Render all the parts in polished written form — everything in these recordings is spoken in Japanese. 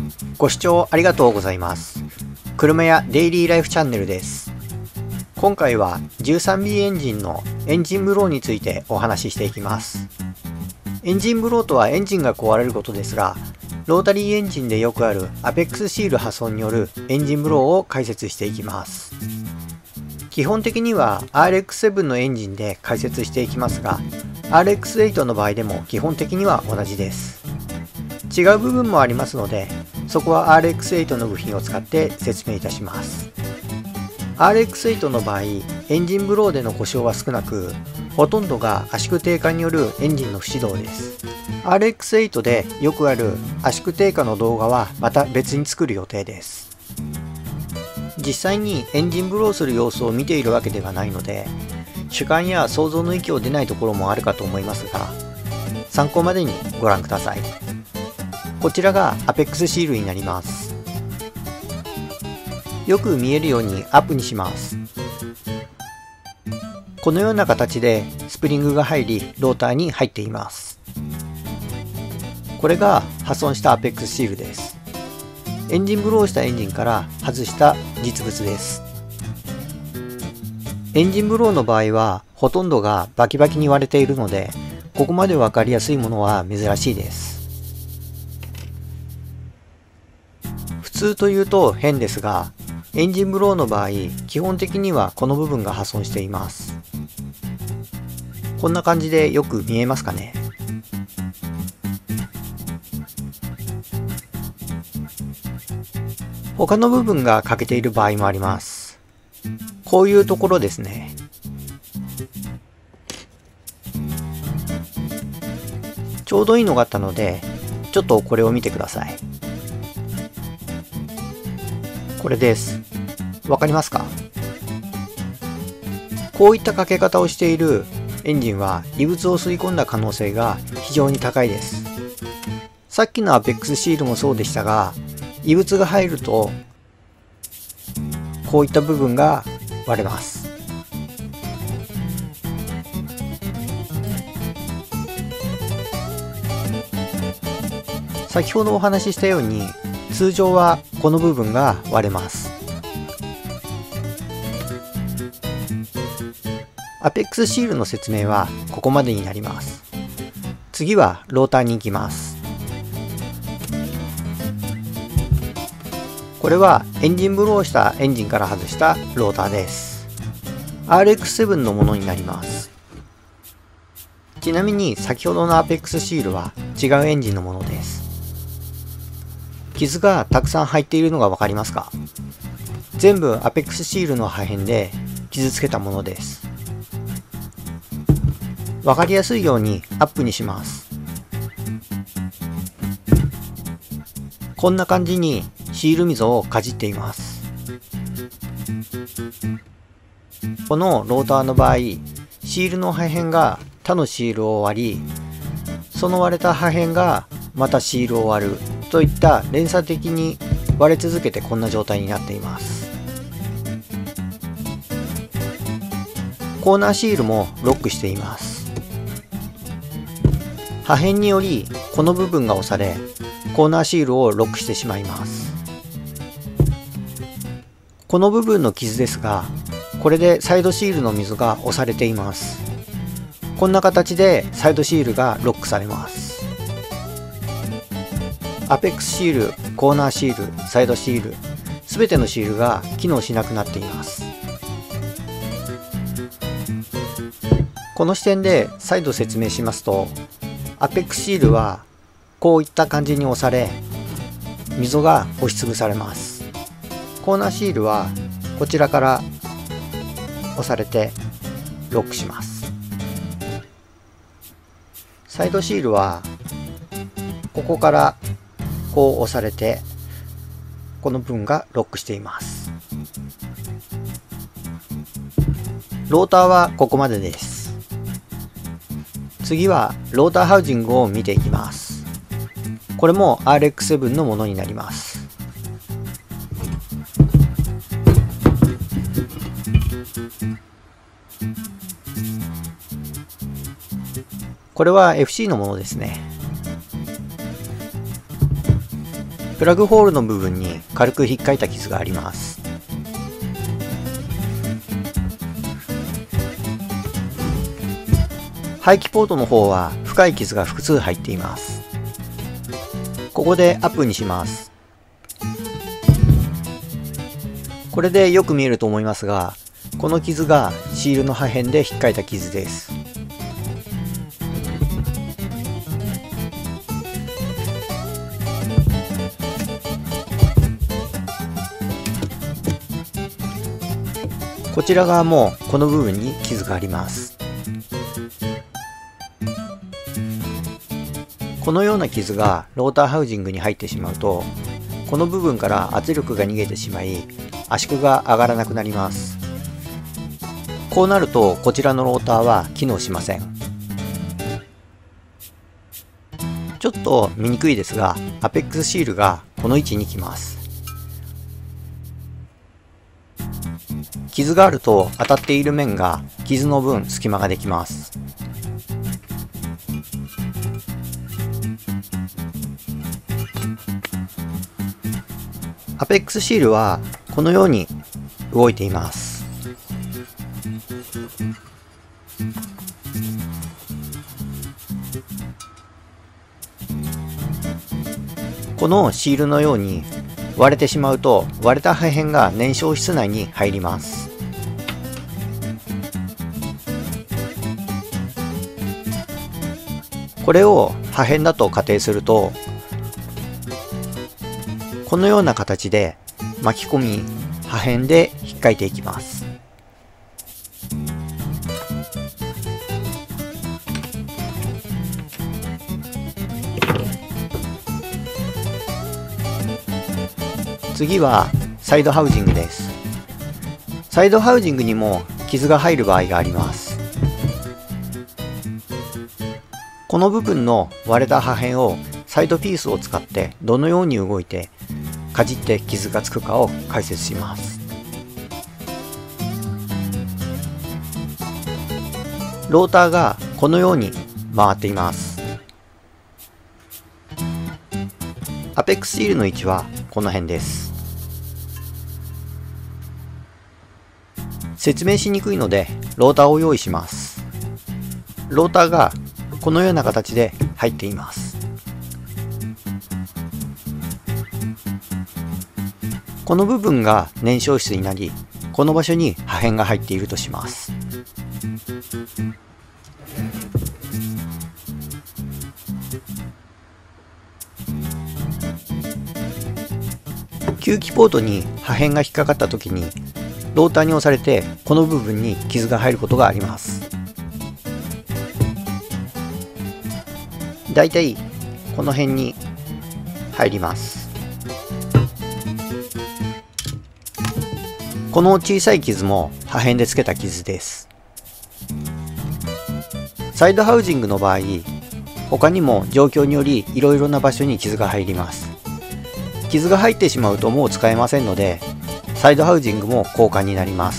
ご視聴ありがとうございます。車屋デイリーライフチャンネルです。今回は 13B エンジンのエンジンブローについてお話ししていきます。エンジンブローとはエンジンが壊れることですが、ロータリーエンジンでよくあるアペックスシール破損によるエンジンブローを解説していきます。基本的には RX7 のエンジンで解説していきますが、RX8 の場合でも基本的には同じです。違う部分もありますので、そこは RX8 の部品を使って説明いたします。RX8 の場合、エンジンブローでの故障は少なく、ほとんどが圧縮低下によるエンジンの不始動です。RX8 でよくある圧縮低下の動画はまた別に作る予定です。実際にエンジンブローする様子を見ているわけではないので、主観や想像の域を出ないところもあるかと思いますが、参考までにご覧ください。こちらがアペックスシールになります。よく見えるようにアップにします。このような形でスプリングが入り、ローターに入っています。これが破損したアペックスシールです。エンジンブローしたエンジンから外した実物です。エンジンブローの場合はほとんどがバキバキに割れているので、ここまで分かりやすいものは珍しいです。普通というと変ですが、エンジンブローの場合、基本的にはこの部分が破損しています。こんな感じでよく見えますかね。他の部分が欠けている場合もあります。こういうところですね。ちょうどいいのがあったので、ちょっとこれを見てください。これです。わかりますか？こういったかけ方をしているエンジンは異物を吸い込んだ可能性が非常に高いです。さっきのアペックスシールもそうでしたが、異物が入るとこういった部分が割れます。先ほどお話ししたように、通常はこの部分が割れます。アペックスシールの説明はここまでになります。次はローターに行きます。これはエンジンブローしたエンジンから外したローターです。RX7 のものになります。ちなみに先ほどのアペックスシールは違うエンジンのものです。傷がたくさん入っているのがわかりますか？全部アペックスシールの破片で傷つけたものです。わかりやすいようにアップにします。こんな感じにシール溝をかじっています。このローターの場合、シールの破片が他のシールを割り、その割れた破片がまたシールを割るといった連鎖的に割れ続けてこんな状態になっています。コーナーシールもロックしています。破片によりこの部分が押され、コーナーシールをロックしてしまいます。この部分の傷ですが、これでサイドシールの溝が押されています。こんな形でサイドシールがロックされます。アペックスシール、コーナーシール、サイドシール、すべてのシールが機能しなくなっています。この視点で再度説明しますと、アペックスシールはこういった感じに押され、溝が押しつぶされます。コーナーシールはこちらから押されてロックします。サイドシールはここからこう押されて、この部分がロックしています。ローターはここまでです。次はローターハウジングを見ていきます。これも RX7 のものになります。これは FC のものですね。 プラグホールの部分に軽く引っかいた傷があります。排気ポートの方は深い傷が複数入っています。ここでアップにします。これでよく見えると思いますが、この傷がシールの破片で引っかいた傷です。こちら側もこの部分に傷があります。このような傷がローターハウジングに入ってしまうと、この部分から圧力が逃げてしまい、圧縮が上がらなくなります。こうなるとこちらのローターは機能しません。ちょっと見にくいですが、アペックスシールがこの位置に来ます。傷があると当たっている面が傷の分隙間ができます。アペックスシールはこのように動いています。このシールのように割れてしまうと、割れた破片が燃焼室内に入ります。これを破片だと仮定すると、このような形で巻き込み、破片で引っかいていきます。次はサイドハウジングです。サイドハウジングにも傷が入る場合があります。この部分の割れた破片をサイドピースを使ってどのように動いてかじって傷がつくかを解説します。ローターがこのように回っています。アペックスシールの位置はこの辺です。説明しにくいのでローターを用意します。ローターがこのような形で入っています。この部分が燃焼室になり、この場所に破片が入っているとします。吸気ポートに破片が引っかかった時にローターに押されてこの部分に傷が入ることがあります。だいたいこの辺に入ります。この小さい傷も破片でつけた傷です。サイドハウジングの場合、他にも状況によりいろいろな場所に傷が入ります。傷が入ってしまうともう使えませんので、サイドハウジングも交換になります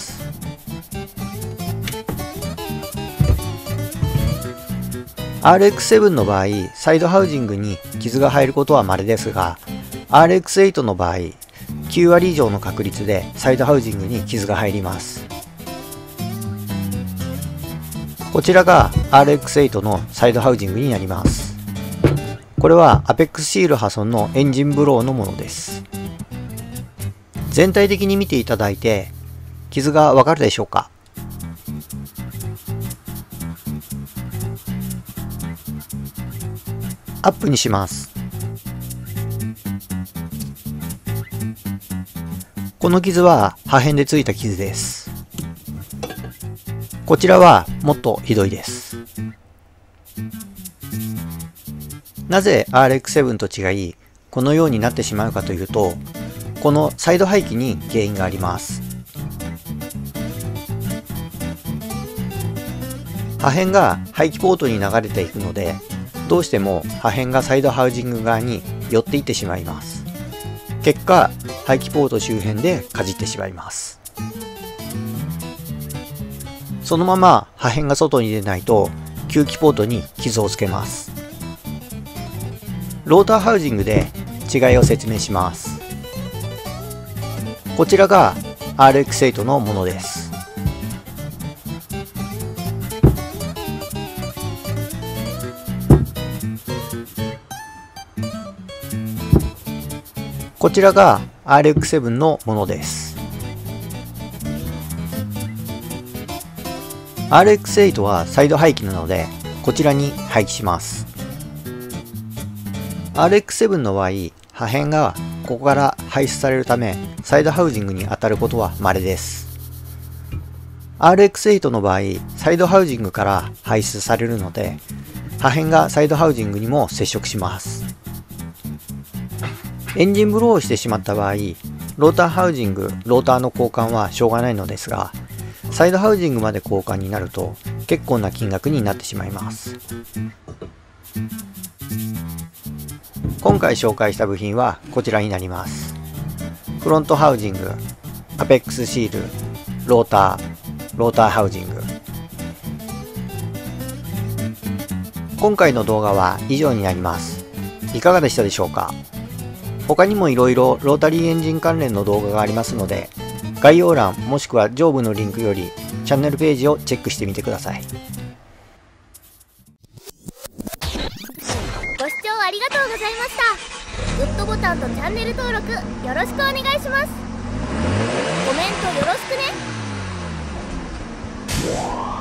。RX7 の場合、サイドハウジングに傷が入ることは稀ですが、RX8 の場合、9割以上の確率でサイドハウジングに傷が入ります。こちらが RX8 のサイドハウジングになります。これはアペックスシール破損のエンジンブローのものです。全体的に見ていただいて傷がわかるでしょうか。アップにします。この傷は破片でついた傷です。こちらはもっとひどいです。なぜ RX7 と違いこのようになってしまうかというと、このサイド排気に原因があります。破片が排気ポートに流れていくので、どうしても破片がサイドハウジング側に寄っていってしまいます。結果、排気ポート周辺でかじってしまいます。そのまま破片が外に出ないと吸気ポートに傷をつけます。ローターハウジングで違いを説明します。こちらが RX8 のものです。こちらが RX7 のものです。RX8 はサイド排気なので、こちらに配置します。RX7 の場合、破片がここから排出されるため、サイドハウジングに当たることは稀です。RX8 の場合、サイドハウジングから排出されるので、破片がサイドハウジングにも接触します。エンジンブローをしてしまった場合、ローターハウジング、ローターの交換はしょうがないのですが、サイドハウジングまで交換になると結構な金額になってしまいます。今回紹介した部品はこちらになります。フロントハウジング、アペックスシール、ローターハウジング。今回の動画は以上になります。いかがでしたでしょうか？他にもいろいろロータリーエンジン関連の動画がありますので、概要欄もしくは上部のリンクよりチャンネルページをチェックしてみてください。 ご視聴ありがとうございました。グッドボタンとチャンネル登録よろしくお願いします。コメントよろしくね。